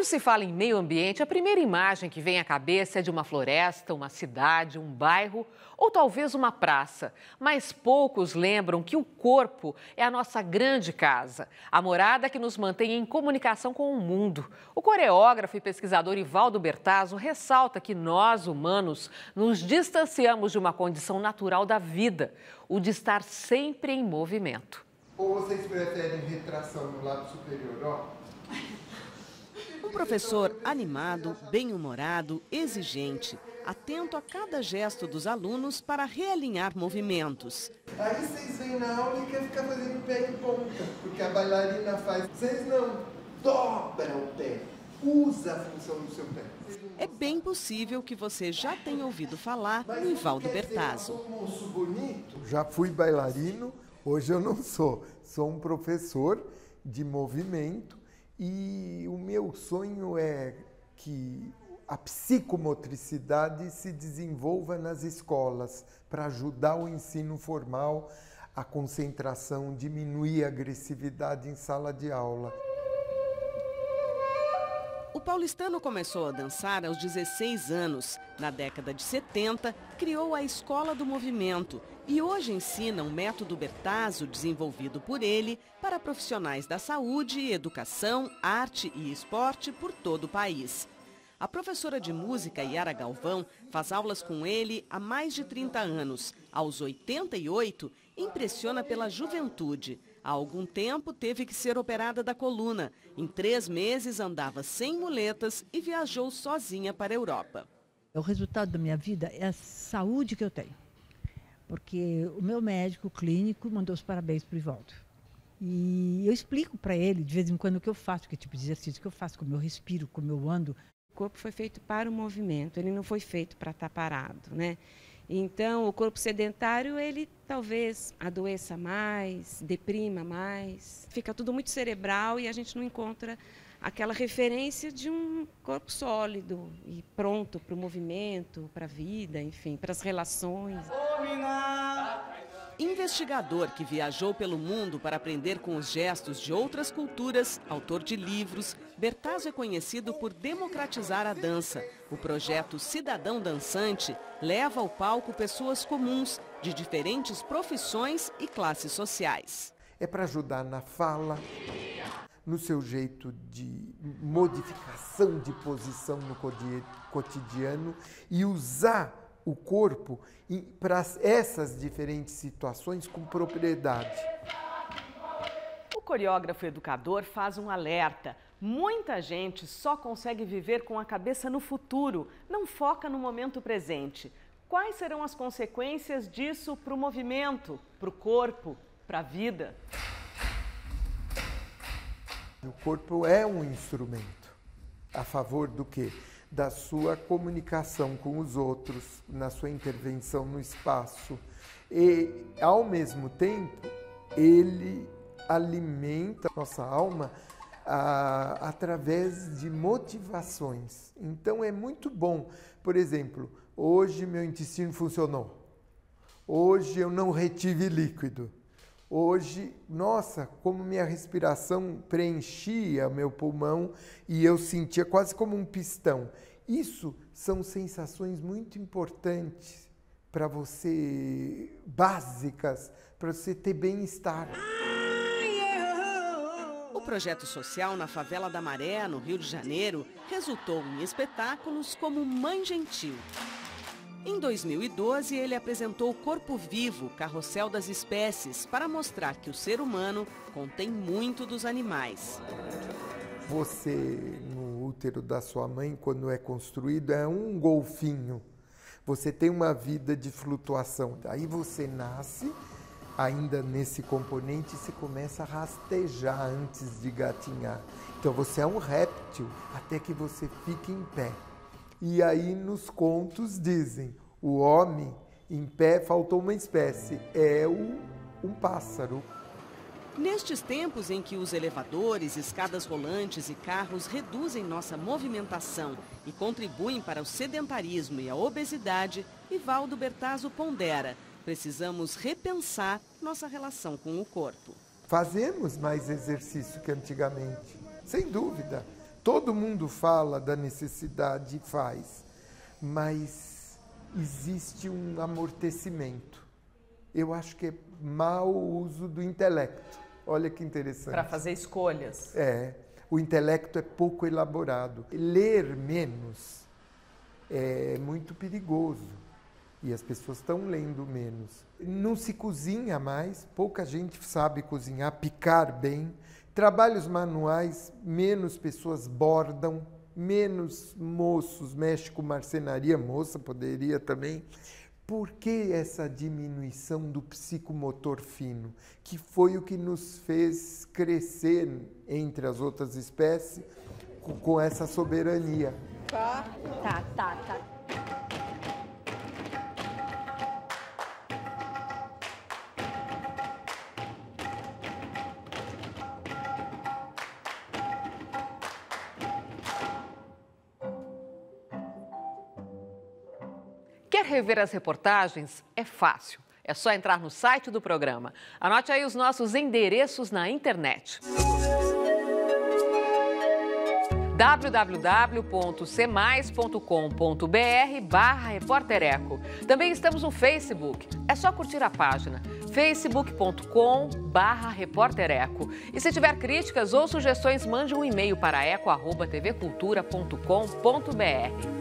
se fala em meio ambiente, a primeira imagem que vem à cabeça é de uma floresta, uma cidade, um bairro ou talvez uma praça. Mas poucos lembram que o corpo é a nossa grande casa, a morada que nos mantém em comunicação com o mundo. O coreógrafo e pesquisador Ivaldo Bertazzo ressalta que nós, humanos, nos distanciamos de uma condição natural da vida, o de estar sempre em movimento. Ou vocês preferem retração no lado superior, ó? Um professor animado, bem-humorado, exigente, atento a cada gesto dos alunos para realinhar movimentos. Aí vocês vêm na aula e querem ficar fazendo pé em ponta, porque a bailarina faz. Vocês não dobram o pé, usa a função do seu pé. É bem possível que você já tenha ouvido falar no Ivaldo Bertazzo. Eu sou um moço bonito. Já fui bailarino, hoje eu não sou. Sou um professor de movimento. E o meu sonho é que a psicomotricidade se desenvolva nas escolas para ajudar o ensino formal, a concentração, diminuir a agressividade em sala de aula. O paulistano começou a dançar aos 16 anos. Na década de 70, criou a Escola do Movimento e hoje ensina um método Bertazzo desenvolvido por ele para profissionais da saúde, educação, arte e esporte por todo o país. A professora de música Yara Galvão faz aulas com ele há mais de 30 anos. Aos 88, impressiona pela juventude. Há algum tempo teve que ser operada da coluna. Em 3 meses andava sem muletas e viajou sozinha para a Europa. O resultado da minha vida é a saúde que eu tenho. Porque o meu médico clínico mandou os parabéns para o Ivaldo. E eu explico para ele de vez em quando o que eu faço, que tipo de exercício que eu faço, como eu respiro, como eu ando. O corpo foi feito para o movimento, ele não foi feito para estar parado, né? Então, o corpo sedentário, ele talvez adoeça mais, deprima mais. Fica tudo muito cerebral e a gente não encontra aquela referência de um corpo sólido e pronto para o movimento, para a vida, enfim, para as relações. Investigador que viajou pelo mundo para aprender com os gestos de outras culturas, autor de livros, Bertazzo é conhecido por democratizar a dança. O projeto Cidadão Dançante leva ao palco pessoas comuns, de diferentes profissões e classes sociais. É para ajudar na fala, no seu jeito de modificação de posição no cotidiano e usar o corpo para essas diferentes situações com propriedade. O coreógrafo educador faz um alerta. Muita gente só consegue viver com a cabeça no futuro, não foca no momento presente. Quais serão as consequências disso para o movimento, para o corpo, para a vida? O corpo é um instrumento a favor do quê? Da sua comunicação com os outros, na sua intervenção no espaço. E, ao mesmo tempo, ele alimenta nossa alma através de motivações. Então, é muito bom. Por exemplo, hoje meu intestino funcionou. Hoje eu não retive líquido. Hoje, nossa, como minha respiração preenchia meu pulmão e eu sentia quase como um pistão. Isso são sensações muito importantes para você, básicas, para você ter bem-estar. O projeto social na favela da Maré, no Rio de Janeiro, resultou em espetáculos como Mãe Gentil. Em 2012, ele apresentou Corpo Vivo, Carrossel das Espécies, para mostrar que o ser humano contém muito dos animais. Você, no útero da sua mãe, quando é construído, é um golfinho. Você tem uma vida de flutuação. Aí você nasce, ainda nesse componente, você começa a rastejar antes de gatinhar. Então você é um réptil até que você fique em pé. E aí nos contos dizem, o homem em pé faltou uma espécie, é um pássaro. Nestes tempos em que os elevadores, escadas rolantes e carros reduzem nossa movimentação e contribuem para o sedentarismo e a obesidade, Ivaldo Bertazzo pondera, precisamos repensar nossa relação com o corpo. Fazemos mais exercício que antigamente, sem dúvida. Todo mundo fala da necessidade e faz, mas existe um amortecimento. Eu acho que é mau uso do intelecto. Olha que interessante. Para fazer escolhas. O intelecto é pouco elaborado. Ler menos é muito perigoso e as pessoas estão lendo menos. Não se cozinha mais, pouca gente sabe cozinhar, picar bem. Trabalhos manuais, menos pessoas bordam, menos moços mexem com marcenaria, moça poderia também. Por que essa diminuição do psicomotor fino, que foi o que nos fez crescer entre as outras espécies com essa soberania? Tá. Quer rever as reportagens? É fácil. É só entrar no site do programa. Anote aí os nossos endereços na internet. www.cmais.com.br/repórtereco. Também estamos no Facebook. É só curtir a página facebook.com/repórtereco. E se tiver críticas ou sugestões, mande um e-mail para eco@tvcultura.com.br.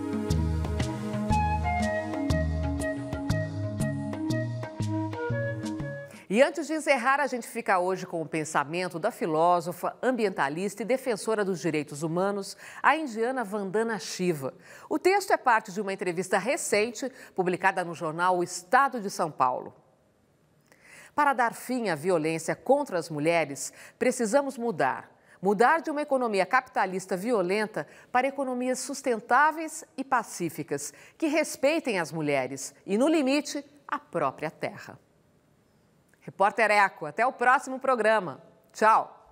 E antes de encerrar, a gente fica hoje com o pensamento da filósofa, ambientalista e defensora dos direitos humanos, a indiana Vandana Shiva. O texto é parte de uma entrevista recente, publicada no jornal O Estado de São Paulo. Para dar fim à violência contra as mulheres, precisamos mudar. Mudar de uma economia capitalista violenta para economias sustentáveis e pacíficas, que respeitem as mulheres e, no limite, a própria terra. Repórter Eco, até o próximo programa. Tchau!